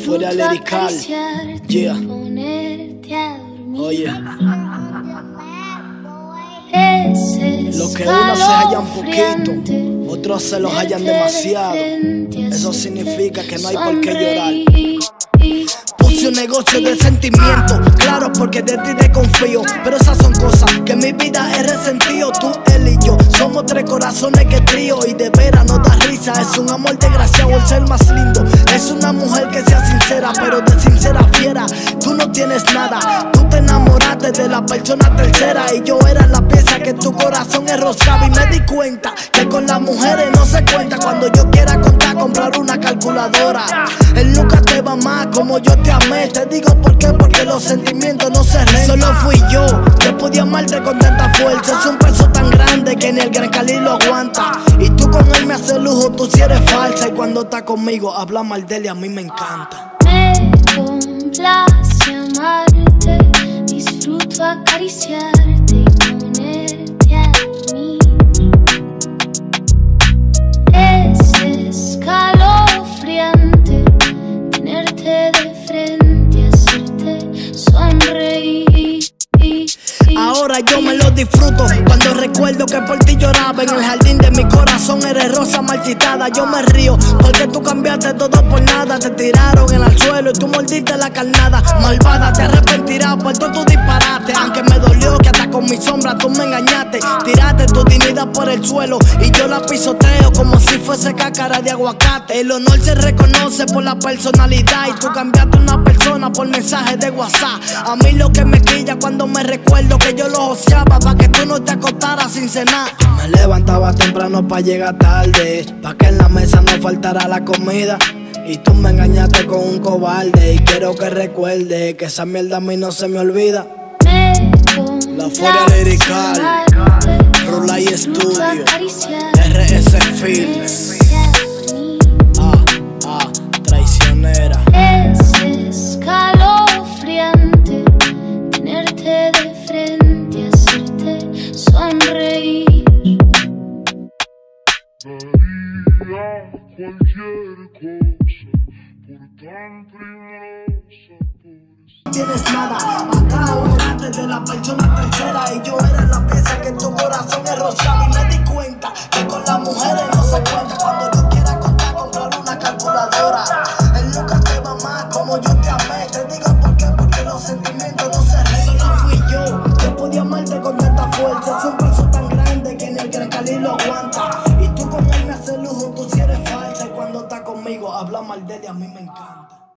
Fuera lirical, yeah. Oye, los que unos se hallan poquito, otros se los hallan demasiado. Eso significa que no hay por qué llorar. Puse un negocio de sentimientos, claro, porque de ti desconfío. Pero esas son cosas que en mi vida he resentido. Tú, él y yo somos tres corazones que trío. Y de veras no da risa, es un amor desgraciado el ser más lindo. Es una mujer que sea sincera, pero de sincera fiera. Tú no tienes nada, tú te enamoraste de la persona tercera. Y yo era la pieza que tu corazón enroscaba. Y me di cuenta que con las mujeres no se cuenta. Cuando yo quiera contar, comprar una calculadora. Él nunca te va más como yo te amé. Te digo por qué, porque los sentimientos no se rentan. Solo fui yo que podía amarte con tanta fuerza. Es un peso tan grande que ni el Gran Cali lo aguanta. Y tú con él me haces lujo, tú sí eres falsa. Y cuando estás conmigo, habla mal de él y a mí me encanta. Me complace amarte, disfruto acariciarte y ponerte a mí. Es escalofriante tenerte de frente, hacerte sonreír. Ahora yo me lo disfruto cuando recuerdo que por ti lloraba. En el jardín de mi corazón eres rosa marchitada. Yo me río porque tú cambiaste todo por nada. Te tiraron en el suelo y tú mordiste la carnada. Malvada, te arrepentirás por todo tu disparate. Aunque me dolió que hasta con mi sombra tú me engañaste. Tiraste tu dignidad por el suelo y yo la pisoteo como si fuese cáscara de aguacate. El honor se reconoce por la personalidad y tú cambiaste una persona por mensaje de WhatsApp. A mí lo que me quilla cuando me recuerdo que yo lo joseaba pa' que tú no te acostaras sin cenar. Me levantaba temprano pa' llegar tarde, pa' que en la mesa no faltara la comida. Y tú me engañaste con un cobarde. Y quiero que recuerde que esa mierda a mí no se me olvida. La Furia Lirical, Rulay Studio, RS Films. Traicionera. Es escalofriante tenerte de frente, hacerte sonreír. Daría cualquier cosa por tan primorosa. No tienes nada, acá enamoraste de la persona tercera. Y yo era la pieza que tu corazón enroscaba. Y me di cuenta que con las mujeres no se cuenta. Cuando yo quiera contar, comprar una calculadora. Él nunca te va más como yo te amé. Te digo por qué, porque los sentimientos no se rentan. Solo fui yo que podía amarte con tanta fuerza. Es un peso tan grande que ni el Gran Cali lo aguanta. Y tú con él me haces lujo, tú sí eres falsa. Y cuando estás conmigo, habla mal de él y a mí me encanta.